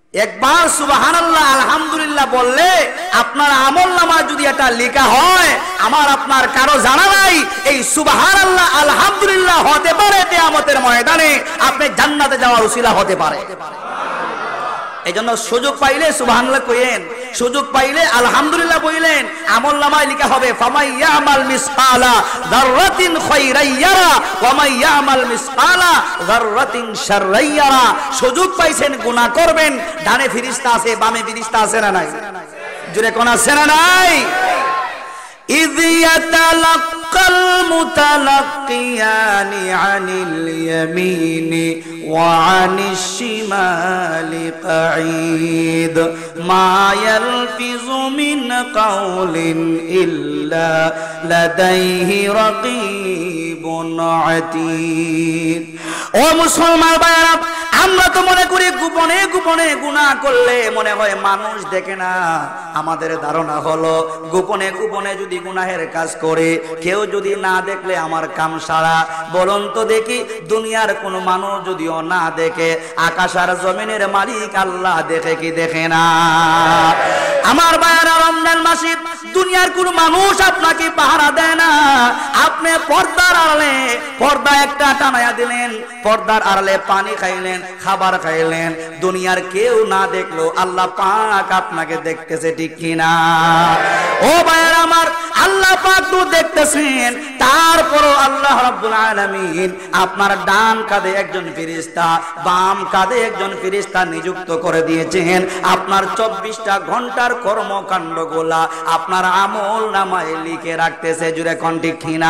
একবার সুবহানাল্লাহ আলহামদুলিল্লাহ বললে আপনার আমলনামায় যদি এটা লেখা হয়, আমার আপনার কারো জানা নাই, এই সুবহানাল্লাহ আলহামদুলিল্লাহ হতে পারে কিয়ামতের ময়দানে আপনি জান্নাতে যাওয়ার উসিলা হতে পারে। এইজন্য সুযোগ পাইলে সুবহানাল্লাহ কইেন, সুযোগ পাইলে আলহামদুলিল্লাহ বললেন, আমলনামায় লেখা হবে ফামাই ইয়ামাল মিসকালা যাররাতিন খায়রান ইয়ারা ওয়া মাই ইয়ামাল মিসকালা যাররাতিন শাররান ইয়ারা। সুযোগ পাইছেন গুনাহ করবেন, ডানে ফেরেশতা আছে, বামে ফেরেশতা আছে না নাই? জোরে কোন আছে না নাই? إذ يتلقى المتلقيان عن اليمين وعن الشمال قعيد ما يلفظ من قول إلا لديه رقيب عتيد। ও মুসলমান ভাইরা, আমরা তো মনে করি গোপনে গোপনে গুনাহ করলে মনে হয় মানুষ দেখে না। আমাদের ধারণা হলো গোপনে গোপনে যদি গুনাহের কাজ করে কেউ যদি না দেখলে আমার কাম সারা। বলুন তো দেখি, দুনিয়ার কোন মানুষ যদিও না দেখে, আকাশ আর জমিনের মালিক আল্লাহ দেখে কি দেখে না? আমার ভাইরা, রমজান মাসে দুনিয়ার কোন মানুষ আপনাকে পাহারা দেয় না। আপনি পর্দার আড়ালে পর্দা একটা টানায়া দিলেন, পর্দার আড়ালে পানি খাইলেন, খাবার খাইলেন, দুনিয়ার কেউ না দেখলো আল্লাহ পাক আপনাকে দেখতেছে, ঠিক কিনা? ও ভাইরা আমার, আল্লাহ পাক তো দেখতেছেন, তারপরও আল্লাহ রাব্বুল আলামিন আপনার ডান কাঁধে একজন ফেরেশতা, বাম কাঁধে একজন ফেরেশতা নিযুক্ত করে দিয়েছেন। আপনার 24টা ঘন্টার কর্মকাণ্ডগুলা আপনার আমলনামায় লিখে রাখতেছে। জুড়ে কোন ঠিক কিনা?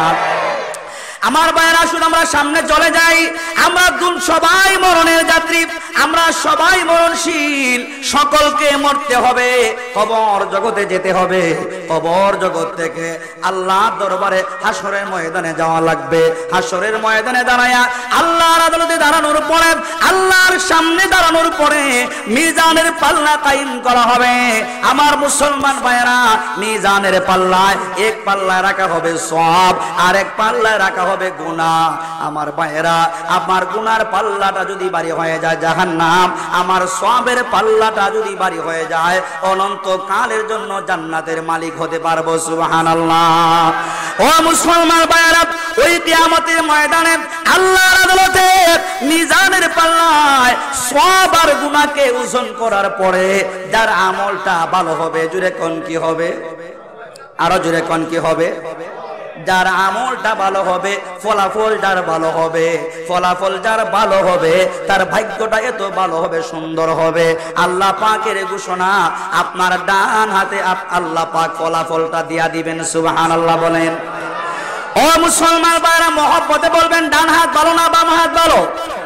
আমার ভাইরা, আসুন আমরা সামনে চলে যাই। আমরা সবাই মরণের যাত্রী, আমরা সবাই মরণশীল, সকলকে মরতে হবে, কবর জগতে যেতে হবে। কবর জগৎ থেকে আল্লাহ দরবারে হাসরের ময়দানে যাওয়া লাগবে। হাসরের ময়দানে দাঁড়ায়া আল্লাহর আদালতে দাঁড়ানোর পরে, আল্লাহর সামনে দাঁড়ানোর পরে মিজানের পাল্লা কায়েম করা হবে। আমার মুসলমান ভাইরা, মিজানের পাল্লায় এক পাল্লায় রাখা হবে সওয়াব, আর এক পাল্লায় রাখা হবে গুনাহ। আমার ভাইরা, আমার গুনার পাল্লাটা যদি ভারী হয়ে যায় জাহান্নাম, আমার সওয়াবের পাল্লাটা যদি ভারী হয়ে যায় অনন্ত কালের জন্য জান্নাতের মালিক হতে পারবো। সুবহানাল্লাহ। ও মুসলমান ভাইরা, ওই কিয়ামতের ময়দানে আল্লাহর আদালতে মিজানের পাল্লায় সওয়াব আর গুনাহকে ওজন করার পরে যার আমলটা ভালো হবে, জোরে কোন কি হবে? আরো জোরে কোন কি হবে? যার আমলটা ভালো হবে, ফলাফল যার ভালো হবে, ফলাফল যার ভালো হবে, তার ভাগ্যটা এত ভালো হবে, সুন্দর হবে। আল্লাহ পাকের ঘোষণা, আপনার ডান হাতে আল্লাহ পাক ফলাফলটা দিয়া দিবেন। সুবহানাল্লাহ বলেন। ও মুসলমান ভাইরা, মহব্বতে বলবেন, ডান হাত ভালো না বাম হাত ভালো?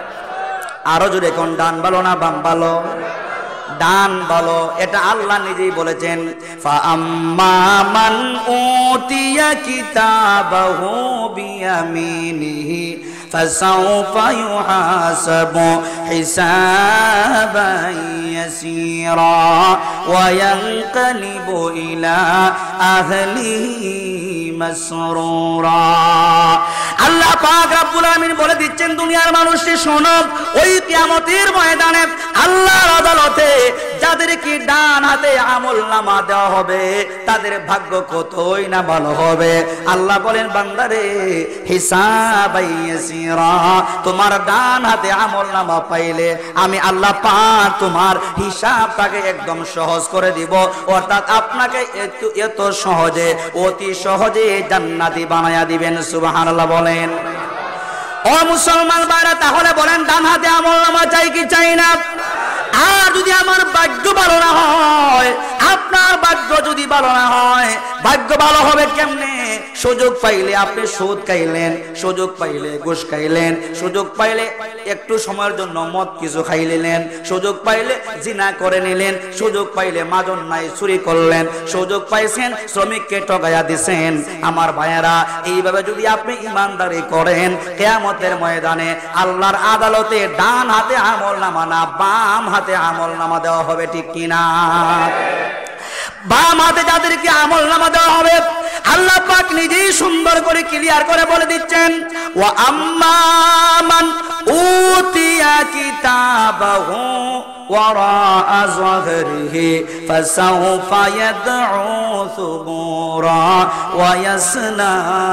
আরো জোরে কোন, ডান ভালো না বাম ভালো? ডান ভালো, এটা আল্লাহ নিজেই বলেছেন। ফাআম্মা মান উতিয়া কিতাবাহু বিয়ামিনিহি ফাসাউফা ইউহাসাবু হিসাবান ইয়াসীরা ওয়া ইয়ানকালিবু ইলা আহলিহি মাসরুরা। আল্লাহ পাক রব্বুল আলামিন বলে দিচ্ছেন, দুনিয়ার মানুষকে শোনো, ওই কিয়ামতের ময়দানে আল্লাহর আদালতে যাদেরকে ডান হাতে আমলনামা দেওয়া হবে তাদের ভাগ্য কতই না ভালো হবে। আল্লাহ বলেন, বান্দারে, হিসাবান ইয়াসীরা, তোমার ডান হাতে আমলনামা পাইলে আমি আল্লাহ পাক তোমার হিসাবটাকে একদম সহজ করে দিব, অর্থাৎ আপনাকে এত সহজে, অতি সহজে জান্নাতি বানায়া দিবেন। সুবহানাল্লাহ বলেন। ও মুসলমান ভাইরা, তাহলে বলেন, ডান হাতে আমলনামা চাই কি চাই না? আর যদি আমার ভাগ্য ভালো না হয়, আপনার ভাগ্য যদি ভালো না হয়, ভাগ্য ভালো হবে কেমনে? সুযোগ পাইলে আপনি সুদ খাইলেন, সুযোগ পাইলে ঘুষ খাইলেন, সুযোগ পাইলে একটু সময়ের জন্য মদ কিছু খাইলেন, সুযোগ পাইলে জিনা করে নিলেন, সুযোগ পাইলে মাজন নাই চুরি করলেন, সুযোগ পাইছেন শ্রমিককে ঠকাইয়া দিছেন। আমার ভাইয়েরা, এইভাবে যদি আপনি ইমানদারি করেন, কিয়ামতের ময়দানে আল্লাহর আদালতে ডান হাতে আমলনামা না বাম হাতে আমলনামা দেওয়া হবে, ঠিক কিনা? বাম হাতে যাদেরকে আমলনামা দেওয়া হবে আল্লাহ পাক নিজেই সুন্দর করে ক্লিয়ার করে বলে দিচ্ছেন, ওয়া আম্মা মান উতিয়া কিতাবাহু وراء ظهره فسوف يدعو ثبورا ويصلى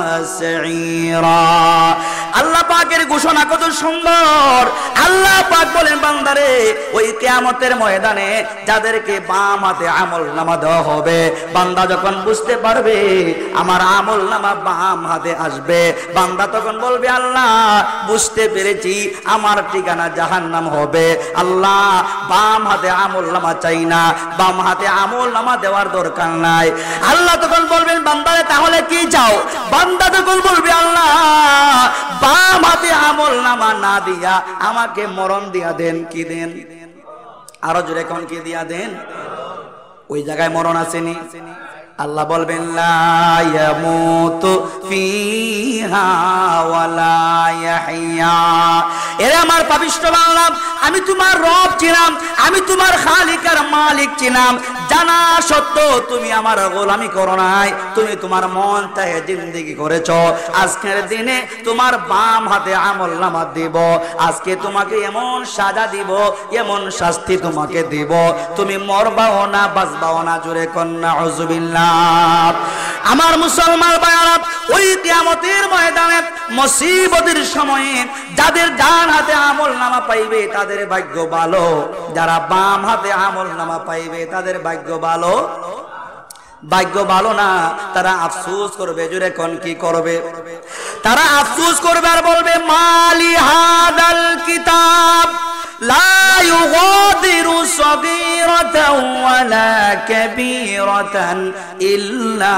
سعيرا আল্লাহ পাকের ঘোষণা কত সুন্দর। আল্লাহ পাক বলেন বান্দারে ওই কিয়ামতের ময়দানে যাদেরকে বাম হাতে আমলনামা দেওয়া হবে, বান্দা যখন বুঝতে পারবে আমার আমলনামা বাম হাতে আসবে, বান্দা তখন বলবে আল্লাহ বুঝতে পেরেছি আমার ঠিকানা জাহান্নাম হবে, আল্লাহ বাম হাতে আমলনামা চাই না, বাম হাতে আমলনামা দেওয়ার দরকার নাই। আল্লাহ তখন বলবেন বান্দারে তাহলে কি চাও? বান্দা তখন বলবে আল্লাহ বাম হাতে আমলনামা না দিয়া আমাকে মরণ দিয়া দেন। কি দেন? আরো জোরে কোন কি দিয়া দেন? ওই জায়গায় মরণ আসেনি? আল্লাহ বলবেন লা ইয়ামুতু ফিহা ওয়ালা ইয়াহইয়া। এরে আমার পাপিষ্ঠ বান্দা, আমি তোমার রব ছিলাম, আমি তোমার খালিক আর মালিক ছিলাম, জানা সত্ত্বেও তুমি আমার গোলামি করো নাই, তুমি তোমার মন চাহে জিন্দেগি করেছো। আজকের দিনে তোমার বাম হাতে আমলনামা দিব, আজকে তোমাকে এমন সাজা দিব, এমন শাস্তি তোমাকে দিব, তুমি মরবাও না বাঁচবাও না। জোরে কন্যা আউযুবিল্লাহ। আমার মুসলমান ভাইরা, ওই কিয়ামতের ময়দানে মুসিবতের সময়ে যাদের ডান হাতে আমলনামা পাইবে তাদের ভাগ্য ভালো, যারা বাম হাতে আমলনামা পাইবে তাদের ভাগ্য ভালো। ভাগ্য ভালো না, তারা আফসোস করবে। জোরে কোন কি করবে? তারা আফসোস করবে আর বলবে মালি হাদাল কিতাব লা ইউগাদিরু সগীরাতাও ওয়ালা কাবীরাতান ইল্লা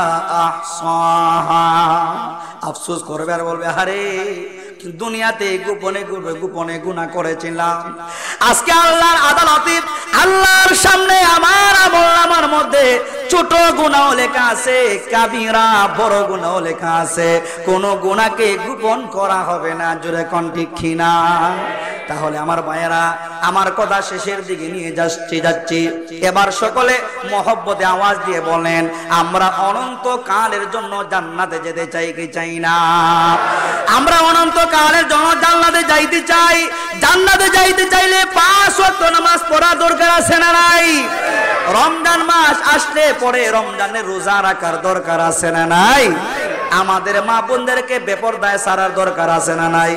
আহসাহা। আফসোস করবে আর বলবে আরে দুনিয়াতে গোপনে গোপনে গুনাহ করেছিলাম, আজকে আল্লাহর আদালতে আল্লাহর সামনে আমার আমলনামার মধ্যে ছোট গুনাহ লেখা আছে, কাবিরা বড় গুনাহ লেখা আছে, কোন গুনাহকে গোপন করা হবে না। জোরে কোন ঠিক কিনা? তাহলে আমার ভাইয়েরা, আমার কথা শেষের দিকে নিয়ে যাচ্ছি। এবার সকলে মহব্বতে আওয়াজ দিয়ে বলেন আমরা অনন্ত কালের জন্য জান্নাতে যেতে চাই কি চাই না? আমরা অনন্ত কালের জন্য জান্নাতে যাইতে চাই। জান্নাতে যাইতে চাইলে 5 ওয়াক্ত নামাজ পড়া দরকার আছে না নাই? রমজান মাস আসলে পরে রমজানের রোজা রাখার দরকার আছে না নাই? আমাদের মা বোনদেরকে বেপরদায় সারার দরকার আছে না নাই?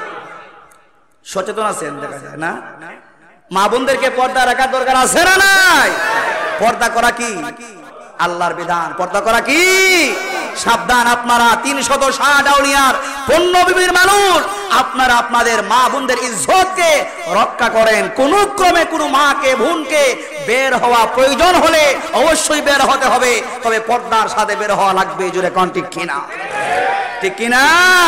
সচেতন আছেন? দেখা যায় না? মা বোনদেরকে পর্দা রাখার দরকার আছে না নাই? পর্দা করা কি আল্লাহর বিধান। পর্দা করা কি? সাবধান আপনারা 360 আউলিয়ার পূর্ণ বিবির মানুষ, আপনারা আপনাদের মা বোনদের ইজ্জতকে রক্ষা করেন। কোন ক্রমে কোনো মাকে বোনকে বের হওয়া প্রয়োজন হলে অবশ্যই বের হতে হবে, তবে পর্দার সাথে বের হওয়া লাগবে। জোরে কোন ঠিক কিনা? ঠিক কিনা?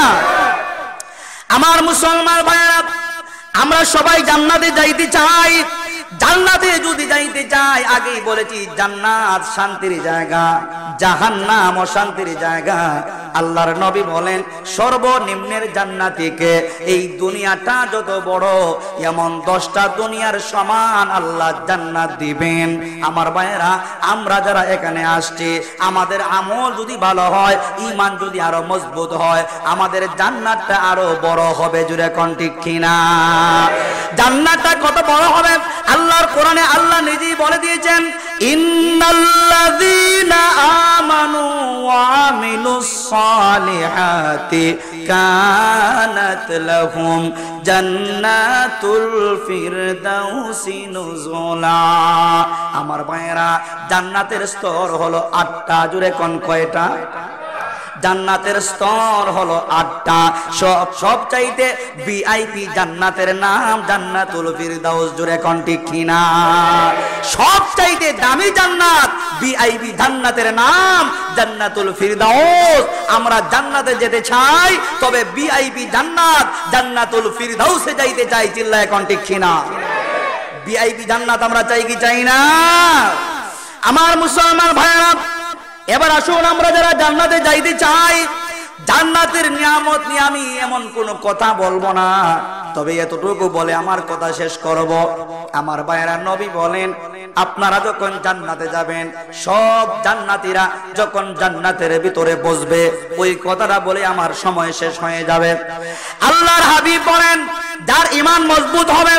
আমার মুসলমান ভাইরা, আমরা সবাই জান্নাতে যাইতে চাই। জান্নাতে যদি যাইতে চাই, আগেই বলেছি জান্নাত শান্তির জায়গা, জাহান্নাম অশান্তির জায়গা। আল্লাহর নবী বলেন সর্বনিম্নের জান্নাতীকে এই দুনিয়াটা যত বড় এমন 10টা দুনিয়ার সমান আল্লাহ জান্নাত দিবেন। আমার ভাইয়েরা, আমরা যারা এখানে আসছি, আমাদের আমল যদি ভালো হয়, ঈমান যদি আরো মজবুত হয়, আমাদের জান্নাতটা আরো বড় হবে। জুড়ে কোন ঠিক কিনা? জান্নাতটা কত বড় হবে আল্লাহর কোরআনে আল্লাহ নিজেই বলে দিয়েছেন ইন্নাল্লাযীনা আমানু ওয়া আমিলুস সালিহাতি কানাত লাহুম জান্নাতুল ফিরদাউসি নুজুলা। আমার ভাইয়েরা, জান্নাতের স্তর হলো 8টা। জুড়ে কোন কয়টা? জান্নাতের স্তর হলো 8টা। সব চাইতে ভিআইপি জান্নাতের নাম জান্নাতুল ফিরদাউস। জোরে কোন ঠিক কিনা? সব চাইতে দামি জান্নাত ভিআইপি জান্নাতের নাম জান্নাতুল ফিরদাউস। আমরা জান্নাতে যেতে চাই, তবে ভিআইপি জান্নাত জান্নাতুল ফিরদাউসে যাইতে চাই। চিল্লায় কোন ঠিক কিনা? ভিআইপি জান্নাত আমরা চাই কি চাই না? আমার মুসলমান ভাইরা, এবার আসুন আমরা যারা জান্নাতে যাইতে চাই, জান্নাতের নিয়ামত নিয়ে আমি এমন কোন কথা বলবো না, তবে এতটুকু বলে আমার কথা শেষ করব। আমার ভাইরা, নবী বলেন আপনারা যখন জান্নাতে যাবেন, সব জান্নাতীরা যখন জান্নাতের ভিতরে বসবে, ওই কথাটা বলে আমার সময় শেষ হয়ে যাবে। আল্লাহর হাবিব বলেন যার ঈমান মজবুত হবে,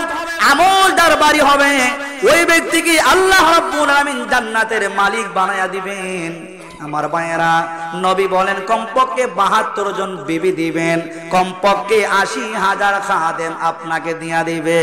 আমলদার বাড়ি হবে, ওই ব্যক্তিকে আল্লাহ রাব্বুল আলামিন জান্নাতের মালিক বানায়া দিবেন। আমার ভাইয়েরা, নবী বলেন কমপক্ষে 72 জন বিবি দিবেন, কমপক্ষে 80,000 খাদেম আপনাকে দিয়া দিবে।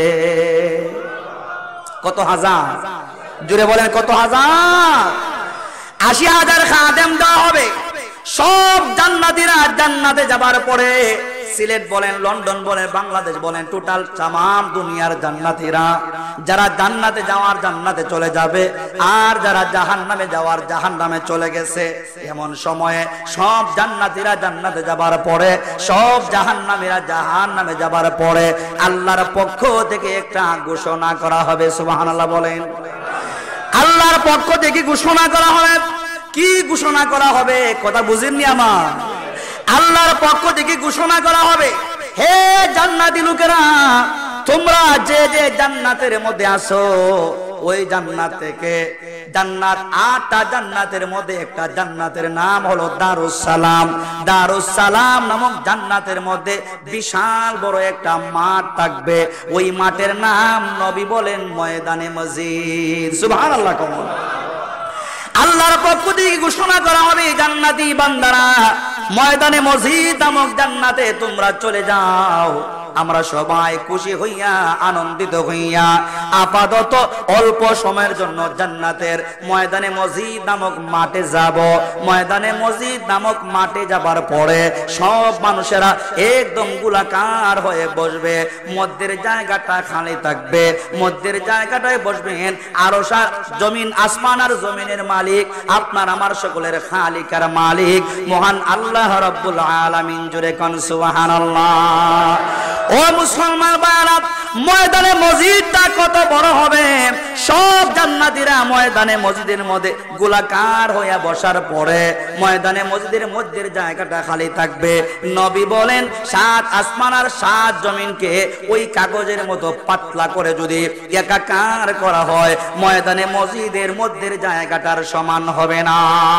কত হাজার? জুড়ে বলেন কত হাজার? 80,000 খাদেম দেওয়া হবে। সব জান্নাতীরা জান্নাতে যাবার পরে, সিলেট বলেন, লন্ডন বলেন, বাংলাদেশ বলেন, টোটাল তামাম দুনিয়ার জান্নাতীরা যারা জান্নাতে যাওয়ার জান্নাতে চলে যাবে, আর যারা জাহান্নামে যাওয়ার জাহান্নামে চলে গেছে। এমন সময়ে সব জান্নাতীরা জান্নাতে যাবার পরে, সব জাহান্নামীরা জাহান্নামে যাবার পরে আল্লাহর পক্ষ থেকে একটা ঘোষণা করা হবে। সুবহানাল্লাহ বলেন। আল্লাহর পক্ষ থেকে ঘোষণা করা হবে। কি ঘোষণা করা হবে? কথা বুঝেননি আমার? আল্লাহর পক্ষ থেকে ঘোষণা করা হবে, হে জান্নাতি লোকেরা, তোমরা যে যে জান্নাতের মধ্যে আছো, ওই জান্নাত থেকে জান্নাত 8টা জান্নাতের মধ্যে একটা জান্নাতের নাম হলো দারুস সালাম। দারুস সালাম নামক জান্নাতের মধ্যে বিশাল বড় একটা মাঠ থাকবে। ওই মাঠের নাম নবী বলেন ময়দানে মসজিদ। সুবহানাল্লাহ। আল্লাহর পক্ষ থেকে ঘোষণা করা হবে, জান্নাতি বান্দারা, ময়দানে মসজিদ নামক জান্নাতে তোমরা চলে যাও। আমরা সবাই খুশি হইয়া আনন্দিত হইয়া আপাতত অল্প সময়ের জন্য জান্নাতের ময়দানে মসজিদ নামক মাঠে যাব। ময়দানে মসজিদ নামক মাঠে যাবার পরে সব মানুষেরা একদম গোলাকার হয়ে বসবে, মধ্যের জায়গাটা খালি থাকবে, মধ্যের জায়গাটায় বসবেন আরশ, জমিন, আসমান আর জমিনের মালিক, আপনার আমার সকলের খালিক আর মালিক মহান আল্লাহ রাব্বুল আলামিন। জোরে কোন সুবহানাল্লাহ। ও মুসলমান ভাইরা, ময়দানে মসজিদটা কত বড় হবে! সব জান্নাতীরা ময়দানে মসজিদের মধ্যে গোলাকার হইয়া বসার পরে ময়দানে মসজিদের মধ্যের জায়গাটা খালি থাকবে। নবী বলেন 7 আসমান আর 7 জমিনকে ওই কাগজের মতো পাতলা করে যদি একাকার করা হয়, ময়দানে মসজিদের মধ্যের জায়গাটার সমান হবে না।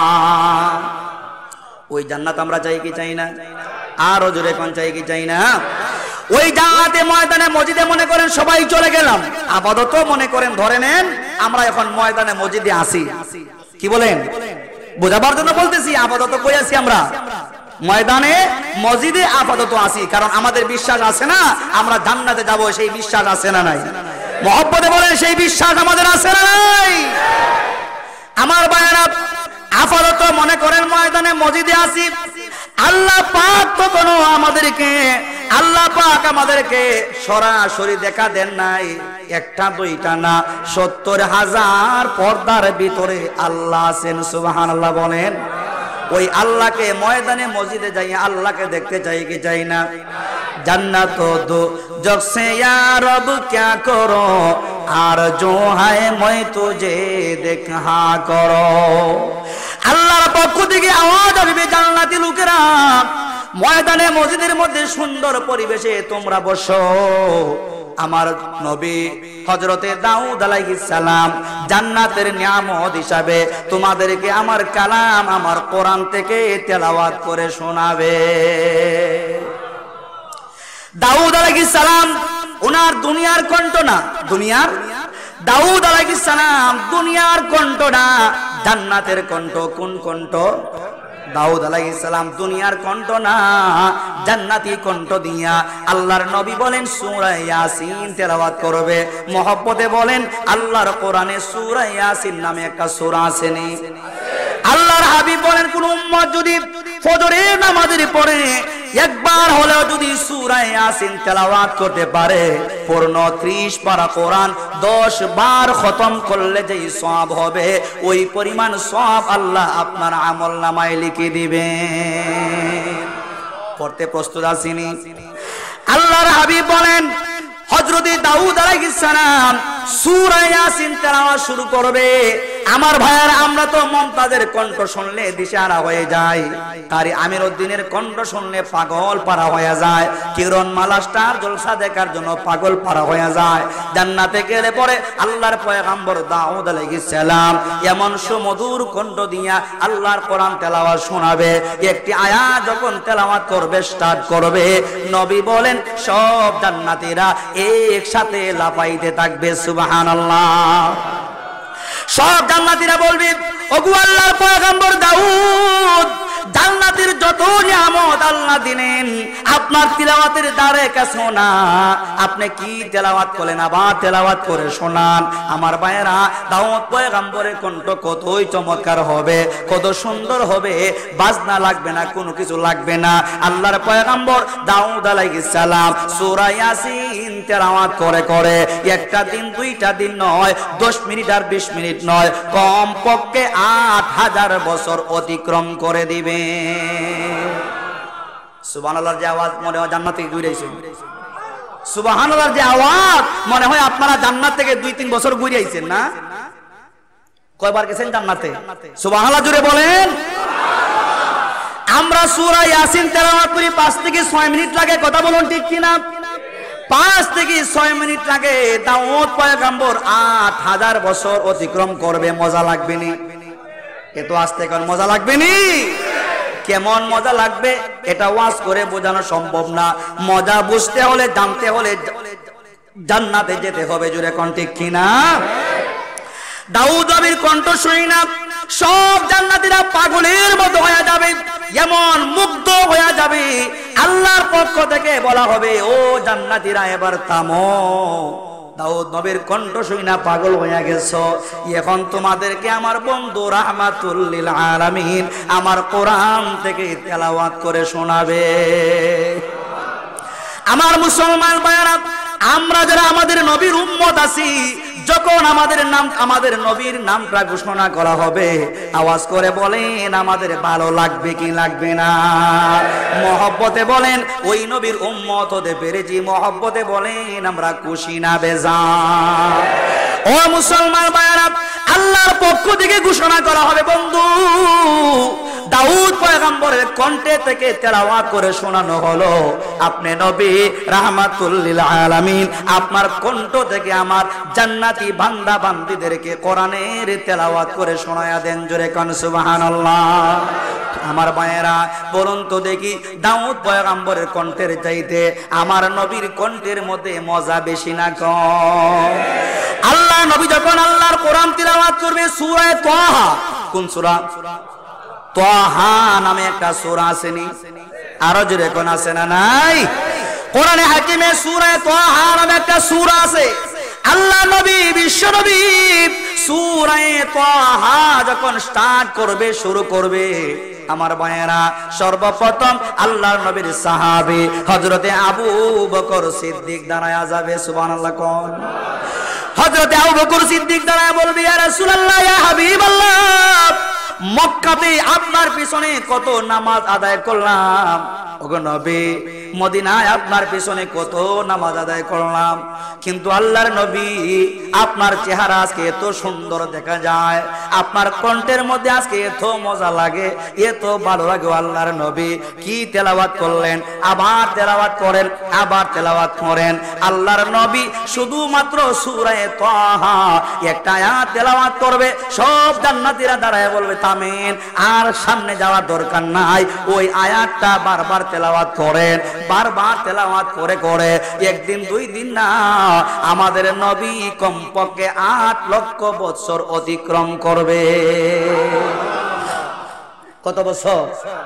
ওই জান্নাত আমরা চাই কি চাই না? আরো জোরে কোন চাই কি চাই না? ওই জান্নাতে ময়দানে মসজিদে মনে করেন সবাই চলে গেলাম, আপাতত মনে করেন ধরে নেন আমরা এখন ময়দানে মসজিদে আসি। কি বলেন? বোঝাবার জন্য বলতেছি, আপাতত কই আছি আমরা? ময়দানে মসজিদে আপাতত আসি। কারণ আমাদের বিশ্বাস আছে না আমরা জান্নাতে যাব, সেই বিশ্বাস আছে না নাই? মহব্বতে বলেন, সেই বিশ্বাস আমাদের আছে না নাই? আমার ভাইয়েরা, আপাতত মনে করেন ময়দানে মসজিদে আসি। আল্লাহ পাক তো কোনো আমাদেরকে সরাসরি দেখা দেন নাই, একটা দুইটা না, 70,000 পর্দার ভিতরে আল্লাহ আছেন। সুবহানাল্লাহ বলেন। ওই আল্লাহকে ময়দানে মসজিদে যাই আল্লাহকে দেখতে চাই কি চাই না? जन्नत दो जग से या रब क्या करो आरज़ू है मैं तुझे देखा करो। আল্লাহর পক্ষ থেকে আওয়াজ আসবে, জান্নাতি লোকেরা ময়দানে মসজিদের মধ্যে সুন্দর পরিবেশে তোমরা বসো। আমার নবী হযরতে দাউদ আলাইহিস সালাম জান্নাতের নিয়ামত হিসাবে তোমাদেরকে আমার কালাম, আমার কোরআন থেকে তেলাওয়াত করে শোনাবে। দাউদ আলাইহিস সালাম ওনার দুনিয়ার কণ্ঠ না, দাউদ আলাইহিস সালাম দুনিয়ার কণ্ঠ না, জান্নাতের কণ্ঠ। কোন কণ্ঠ? দাউদ আলাইহিস সালাম দুনিয়ার কণ্ঠ না, জান্নাতি কণ্ঠ দিয়া আল্লাহর নবী বলেন সূরা ইয়াসিন তেলাওয়াত করবে। মহব্বতে বলেন আল্লাহর কোরআনে সূরা ইয়াসিন নামে একটা সূরা আছে নি? আল্লাহর হাবিব বলেন কোন উম্মত যদি ফজরের নামাজের পরে একবার হলেও যদি সূরা ইয়াসিন তেলাওয়াত করতে পারে, পূর্ণ 30 পারা কোরআন 10 বার খতম করলে যেই সওয়াব হবে, ওই পরিমাণ সওয়াব আল্লাহ আপনার আমলনামায় লিখে দিবেন। পড়তে প্রস্তুত আছেননি? আল্লাহর হাবিব বলেন হযরত দাউদ আলাইহিস সালাম সূরা ইয়াসিন তেলাওয়াত শুরু করবে, আমার ভাইয়ারা, আমরা তো মমতাজের কণ্ঠ শুনলে দিশেহারা হয়ে যায়, কারি আমির উদ্দিনের কণ্ঠ শুনলে পাগল পারা হয়ে যায়, কিরণ মালা স্টার জলসা দেখার জন্য পাগল পারা হয়ে যায়। জান্নাতে গেলে পরে আল্লাহর পয়গম্বর দাউদ আলাইহিস সালাম এমন সুমধুর কণ্ঠ দিয়া আল্লাহর কোরআন তেলাওয়াত শোনাবে। একটি আয়াত যখন তেলাওয়াত করবে, স্টার্ট করবে, নবী বলেন সব জান্নাতীরা একসাথে লাফাইতে থাকবে সুবহানাল্লাহ। সব জান্নাতীরা বলবে, ওগো আল্লাহর পয়গম্বর দাউদ, জান্নাতের যত নিয়ামত আল্লাহ দিলেন আপনার তিলাওয়াতের দ্বারে কাছে না, আপনি কি তেলাওয়াত করলেন আবার তেলাওয়াত করে শোনান। আমার ভাইয়েরা, দাউদ পয়গম্বরের কণ্ঠ কতই চমৎকার হবে, কত সুন্দর হবে, বাজনা লাগবে না, কোনো কিছু লাগবে না। আল্লাহর পয়গম্বর দাউদ আলাইহিস সালাম সূরা ইয়াসিন তেলাওয়াত করে করে একটা দিন দুইটা দিন নয়, 10 মিনিট আর 20 মিনিট নয়, কম পক্ষে 8000 বছর অতিক্রম করে দিবে। সুবহানাল্লাহর যে আওয়াজ মনে হয় জান্নাত থেকে ঘুরে আইছেন। সুবহানাল্লাহর যে আওয়াজ মনে হয় আপনারা জান্নাত থেকে 2-3 বছর ঘুরে আইছেন না? কয়বার গেছেন জান্নাতে? সুবহানাল্লাহ জুড়ে বলেন। আমরা সূরা ইয়াসিন তেলাওয়াত করি 5 থেকে 6 মিনিট লাগে, কথা বলুন ঠিক কিনা? 5 থেকে 6 মিনিট লাগে। দাউদ পয়গম্বর 8000 বছর অতিক্রম করবে। মজা লাগবে নি? এত আস্তে কোন মজা লাগবে নি? কেমন মজা লাগবে এটা ওয়াজ করে বোঝানো সম্ভব না। মজা বুঝতে হলে, জানতে হলে জান্নাতে যেতে হবে। জোরে কোন ঠিক কিনা? দাউদ নবীর কণ্ঠ শুনি না সব জান্নাতীরা পাগলের মতো হয়ে যাবে, এমন মুগ্ধ হয়ে যাবে। আল্লাহর পক্ষ থেকে বলা হবে, ও জান্নাতীরা এবার থামো, দাউদ নবীর কণ্ঠ শুনে না পাগল হয়ে গেছো, এখন তোমাদেরকে আমার বন্ধু রাহমাতুল লিল আলামিন আমার কোরআন থেকে তেলাওয়াত করে শোনাবে। আমার মুসলমান ভাইরা, আমরা যারা আমাদের নবীর উম্মত আছি, যখন আমাদের নবীর নামটা ঘোষণা করা হবে, আওয়াজ করে বলেন আমাদের ভালো লাগবে কি লাগবে না? মহব্বতে বলেন ওই নবীর উম্মত হতে পেরেছি, মহব্বতে বলেন আমরা খুশি না বেজার? ও মুসলমান ভাইরা, আল্লাহর পক্ষ থেকে ঘোষণা করা হবে, বন্ধু দাউদ পয়গম্বরের কণ্ঠে থেকে তেলাওয়াত করে শোনানো হলো, আপনি নবী রাহমাতুল লিল আলামিন, আপনার কণ্ঠ থেকে আমার জান্নাতি বান্দা বান্দীদেরকে কোরআনের তেলাওয়াত করে শোনায়া দেন। জোরে কোন সুবহানাল্লাহ। আমার ভাইয়েরা, বলুন তো দেখি, দাউদ পয়গম্বরের কণ্ঠের চাইতে আমার নবীর কণ্ঠের মধ্যে মজা বেশি না কম? আল্লাহ নবী যখন আল্লাহর কোরআন তিলাওয়াত করবে, সূরা তাহা, কোন সূরা? তাহা নামে একটা সূরা আসেনি? আরো জোরে কোন আছে না নাই? কোরআনে হাকিমে সূরা তাহা নামে একটা সূরা আছে। আল্লাহ নবী, বিশ্ব নবী সূরা তাহা যখন স্টার্ট করবে, শুরু করবে, আমার ভাইয়েরা, সর্বপ্রথম আল্লাহর নবীর সাহাবী হযরতে আবু বকর সিদ্দিক দাঁড়ায়া যাবে। সুবহানাল্লাহ কোন? হযরতে আবু বকর সিদ্দিক দাঁড়ায়া বলবে, ইয়া রাসূলুল্লাহ, ইয়া হাবিবাল্লাহ, মক্কাতে আপনার পিছনে কত নামাজ আদায় করলাম, ওগো নবী মদিনায় আপনার পিছনে কত নামাজ আদায় করলাম, কিন্তু আল্লাহর নবী আপনার চেহারা আজকে এত সুন্দর দেখা যায়, আপনার কণ্ঠের মধ্যে আজকে এত মজা লাগে, এত ভালো লাগে। আল্লাহর নবী কি তেলাওয়াত করলেন, আবার তেলাওয়াত করেন, আবার তেলাওয়াত করেন। আল্লাহর নবী শুধুমাত্র সূরা তাহা একটা আয়াত তেলাওয়াত করবে, সব জান্নাতীরা দাঁড়ায় বলবে থামেন, আর সামনে যাওয়ার দরকার নাই। ওই আয়াতটা বারবার তেলাওয়াত করেন, বারবার তেলাওয়াত করে করে একদিন দুই দিন না, আমাদের নবী কমপক্ষে 8 লক্ষ বছর অতিক্রম করবে। কত বছর?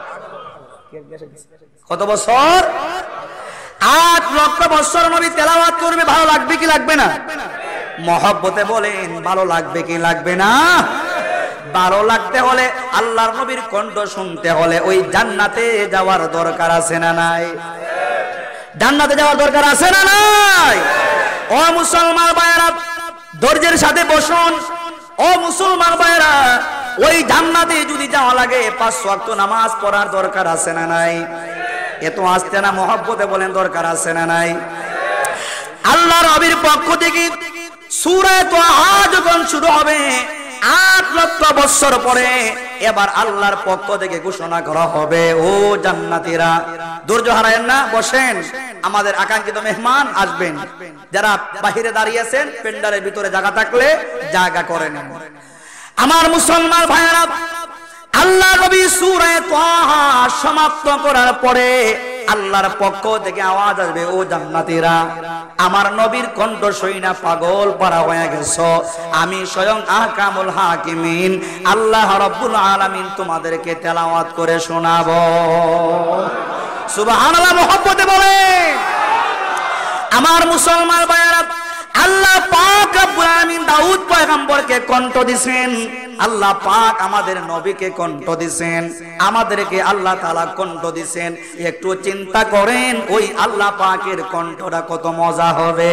কত বছর? 8 লক্ষ বছর নবী তেলাওয়াত করবে। ভালো লাগবে কি লাগবে না? মহব্বতে বলেন ভালো লাগবে কি লাগবে না? ভালো লাগতে হলে, আল্লাহর নবীর কণ্ঠ শুনতে হলে ওই জান্নাতে যাওয়ার দরকার আছে না নাই? জান্নাতে যাওয়ার দরকার আছে না নাই? ও মুসলমান ভাইরা, ধৈর্যের সাথে বসুন। ও মুসলমান ভাইরা, ওই জান্নাতে যদি যাওয়া লাগে 5 ওয়াক্ত নামাজ পড়ার দরকার আছে না নাই? এত আসতে না, মহব্বতে বলেন দরকার আছে না নাই? আল্লাহর নবীর পক্ষ থেকে সূরা তাহা যখন শুরু হবে, 8 লক্ষ বছর পরে এবার আল্লাহর পক্ষ থেকে ঘোষণা করা হবে, ও জান্নাতীরা ধৈর্য হারায়েন না, বসেন, আমাদের আকাঙ্ক্ষিত মেহমান আসবেন। যারা বাহিরে দাঁড়িয়ে আছেন পেন্ডালের ভিতরে জায়গা থাকলে জায়গা করে নেন। আমার মুসলমান ভাইরা, আল্লাহ নবী সূরা তাহা সমাপ্ত করার পরে আল্লাহর পক্ষ থেকে আওয়াজ আসবে, ও জান্নাতীরা আমার নবীর কণ্ঠ শুইনা পাগল পারা হয়ে গেছো, আমি স্বয়ং আহকামুল হাকিমিন আল্লাহ রাব্বুল আলামিন তোমাদেরকে তেলাওয়াত করে শোনাবো। সুবহানাল্লাহ, মহব্বতে বলেন। আমার মুসলমান ভাইরা, আল্লাহ পাক রব্বুল আলামিন দাউদ পয়গম্বরকে কণ্ঠ দিবেন, আল্লাহ পাক আমাদের নবীকে কণ্ঠ দিবেন, আমাদেরকে আল্লাহ তাআলা কণ্ঠ দিবেন। একটু চিন্তা করেন ওই আল্লাহ পাকের কণ্ঠটা কত মজা হবে।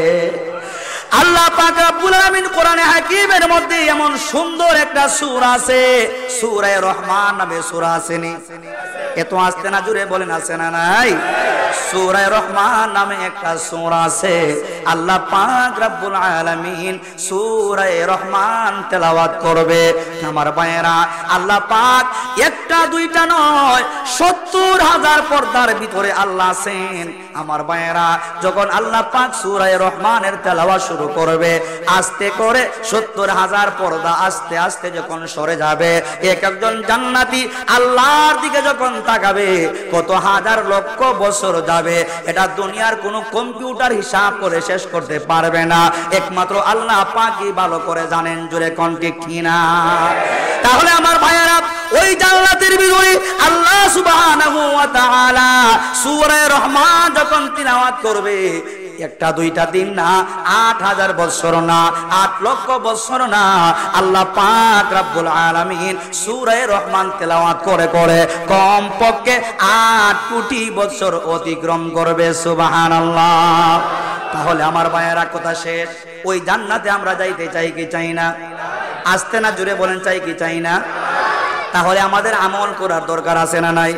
আল্লাহ পাক রব্বুল আলামিন কোরআনে হাকিমের মধ্যে এমন সুন্দর একটা সূরা আছে, সূরা রহমান নামে সূরা আছে নি? এত আসতে না জুড়ে বলেন, আছে না নাই? সূরা রহমান নামে একটা সূরা আছে, আল্লাহ পাক রব্বুল আলামিন সূরা রহমান তেলাওয়াত করবে। আমার ভাইয়েরা, আল্লাহ পাক একটা দুইটা নয় 70,000 পর্দার ভিতরে আল্লাহ আছেন। আমার ভাইয়েরা, যখন আল্লাহ পাক সূরা রহমানের তেলাওয়াত শুরু করবে, আস্তে করে 70,000 পর্দা আস্তে আস্তে যখন সরে যাবে, এক একজন জান্নাতি আল্লাহর দিকে যখন তাকাবে, কত হাজার লক্ষ বছর যাবে, এটা দুনিয়ার কোনো কম্পিউটার হিসাব করে শেষ করতে পারবে না, একমাত্র আল্লাহ পাকই ভালো করে জানেন। জোরে কোন ঠিক কিনা? তাহলে আমার ভাইয়েরা, ওই জান্নাতের ভিতরে আল্লাহ সুবহানাহু ওয়া তাআলা সূরা রহমান যখন তিলাওয়াত করবে, একটা দুইটা দিন না, 8,000 বছর না, 8 লক্ষ বছর না, আল্লাহ পাক রব্বুল আলামিন সূরা রহমান তেলাওয়াত করে করে কমপক্ষে 8 কোটি বছর অতিক্রম করবে। সুবহানাল্লাহ। তাহলে আমার ভাইয়েরা, কথা শেষ, ওই জান্নাতে আমরা যাইতে চাই কি চাই না? আসতে না জুড়ে বলেন, চাই কি চাই না? তাহলে আমাদের আমল করার দরকার আছে না নাই?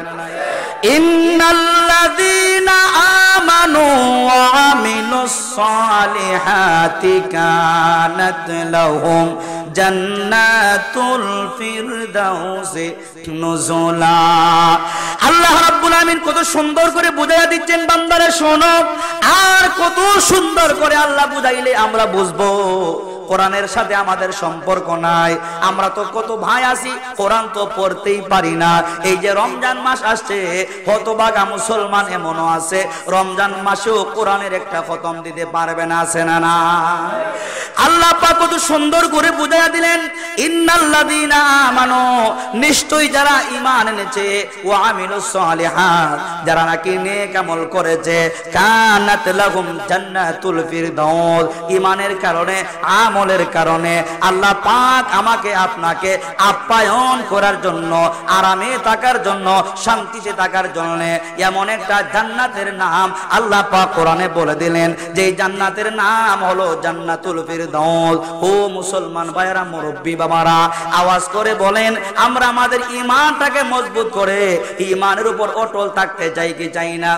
ইন্নাল্লাযীনা আমানু ওয়া আমিলুস সালিহাতি কানাত লাহুম জান্নাতুল ফিরদাউসি নুজুলা। আল্লাহ রাব্বুল আমিন কত সুন্দর করে বুঝাইয়া দিচ্ছেন, বান্দারে শোনো। আর কত সুন্দর করে আল্লাহ বুঝাইলে আমরা বুঝবো কোরআনের সাথে আমাদের সম্পর্ক নাই। আমরা তো কত ভাই আছি, কোরআন তো পড়তেই পারি না। এই যে রমজান মাস আসছে, হতভাগা মুসলমান এমনও আছে রমজান মাসেও কোরআনের একটা খতম দিতে পারবে না, আছে না না? আল্লাহ পাক কত সুন্দর করে বুঝাইয়া দিলেন, ইন্নাল্লাযীনা আমানু, নিশ্চয়ই যারা ঈমান এনেছে, ওয়া আমিলুস সালিহাত, যারা নাকি নেক আমল করেছে, কানাত লাহুম জান্নাতুল ফিরদাউস, ঈমানের কারণে, আমলের কারণে আল্লাহ পাক আমাকে আপনাকে আপ্যায়ন করার জন্য, আরামে থাকার জন্য, শান্তিতে থাকার জন্য এমন একটা জান্নাতের নাম আল্লাহ পাক কোরআনে বলে দিলেন, যে জান্নাতের নাম হলো জান্নাতুল ফিরদাউস। ও মুসলমান ভাইরা, মুরব্বী বাবারা, আওয়াজ করে বলেন, আমরা আমাদের ঈমানটাকে মজবুত করে ঈমানের উপর অটল থাকতে চাই কি চাই না?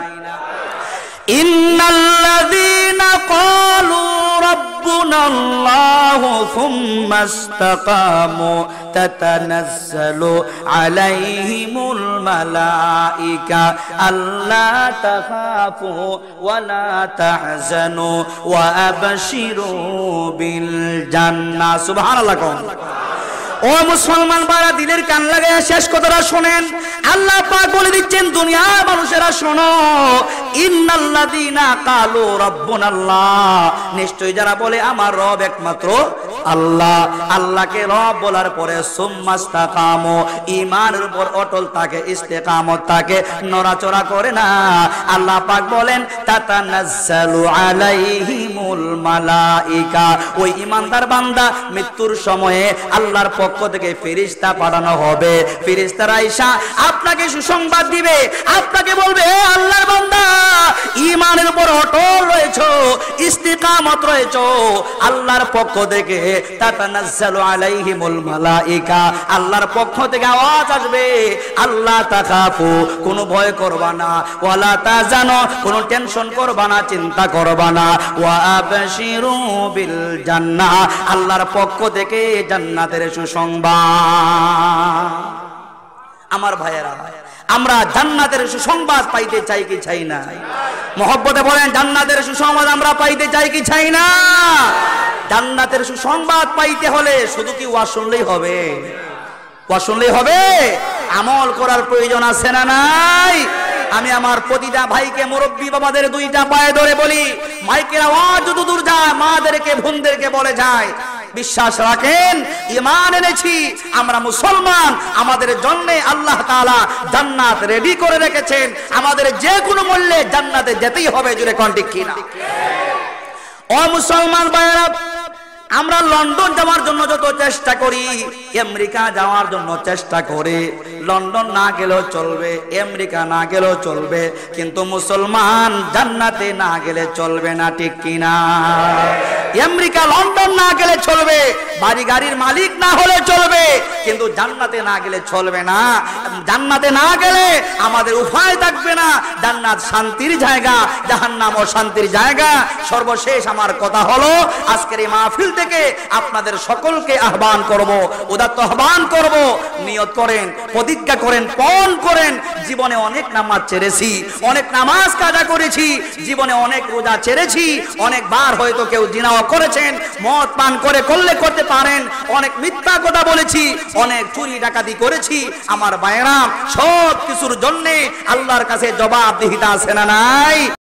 ইন্নাল্লাযীনা ক্বালু রাব্বুনাল্লাহু সুম্মা ইসতাকামু তাতানাজ্জালু আলাইহিমুল মালাইকা আল্লা তাখাফু ওয়া লা তাহজানু ওয়া আবশিরু বিল জান্নাহ। সুবহানাল্লাহ। ও মুসলমান ভাইরা, দিলের কান লাগাইয়া শেষ কথাটা শোনেন। আল্লাহ পাক বলে দিচ্ছেন, দুনিয়ার মানুষেরা শোনো, ইন্নাল্লাযীনা ক্বালু রাব্বুনাল্লাহ, নিশ্চয়ই যারা বলে আমার রব একমাত্র আল্লাহ, আল্লাহকে রব বলার পরে সুম্মা ইসতাকামু, ঈমানের উপর অটল থাকে, ইস্তেকামত থাকে, নড়াচড়া করে না, আল্লাহ পাক বলেন তাতানাজ্জালু আলাইহিমুল মালাইকা, ওই ঈমানদার বান্দা মৃত্যুর সময়ে আল্লাহর পক্ষ থেকে ফেরেশতা পাঠানো হবে। ফেরেশতারা আইসা আপনাকে সুসংবাদ দিবে, আপনাকে বলবে, আল্লাহর বান্দা ঈমানের উপর অটল রয়েছো, ইস্তিকামত রয়েছো, আল্লাহর পক্ষ থেকে তাতানাজ্জালু আলাইহিমুল মালাইকা, আল্লাহর পক্ষ থেকে আওয়াজ আসবে, আল্লাহ তাখাফু, কোনো ভয় করবা না, ওয়ালা তাজানু, কোনো টেনশন করবা না, চিন্তা করবা না, ওয়া আবশিরু বিল জান্নাহ, আল্লাহর পক্ষ থেকে জান্নাতের সুসংবাদ। আমার ভাইয়েরা, আমরা জান্নাতের সুসংবাদ পাইতে চাই কি চাই না? মহব্বতে বলেন, জান্নাতের সুসংবাদ আমরা পাইতে চাই কি চাই না? জান্নাতের সুসংবাদ পাইতে হলে শুধু কি ওয়াজ শুনলেই হবে? ওয়াজ শুনলেই হবে? আমল করার প্রয়োজন আছে না নাই? আমি আমার প্রতিটা ভাইকে, মুরব্বী বাবাদের দুইটা পায়ে ধরে বলি, মাইকের আওয়াজ যত দূর যায়, মাদেরকে বোনদেরকে বলে যায়, বিশ্বাস রাখেন, ঈমান এনেছি, আমরা মুসলমান, আমাদের জন্য আল্লাহ তাআলা জান্নাত রেডি করে রেখেছেন, আমাদের যে কোনো মূল্যে জান্নাতে যেতেই হবে। জুড়ে কোন ঠিক কিনা? ও মুসলমান ভাইরা, আমরা লন্ডন যাওয়ার জন্য যত চেষ্টা করি, আমেরিকা যাওয়ার জন্য চেষ্টা করি, লন্ডন না গেলেও চলবে, আমেরিকা না গেলেও চলবে, কিন্তু মুসলমান জান্নাতে না গেলে চলবে না, ঠিক কিনা? আমেরিকা লন্ডন না গেলে চলবে, বাড়ি গাড়ির মালিক না হলে চলবে, কিন্তু জান্নাতে না গেলে চলবে না। জান্নাতে না গেলে আমাদের উপায় থাকবে না। জান্নাত শান্তির জায়গা, জাহান্নাম অশান্তির জায়গা। সর্বশেষ আমার কথা হলো, আজকের এই মাহফিল থেকে আপনাদের সকলকে আহ্বান করব, উদাত্ত আহ্বান করব, নিয়ত করেন, প্রতিজ্ঞা করেন, পণ করেন, জীবনে অনেক নামাজ ছেড়েছি, অনেক নামাজ কাজা করেছি, জীবনে অনেক রোজা ছেড়েছি, অনেকবার হয়তো কেউ জিনাও করেছেন, মদ পান করতে পারেন, অনেক মিথ্যা কথা বলেছি, অনেক চুরি ডাকাতি করেছি। আমার ভাইরা, সব কিছুর জন্য আল্লাহর কাছে জবাবদিহিতা আছে না নাই?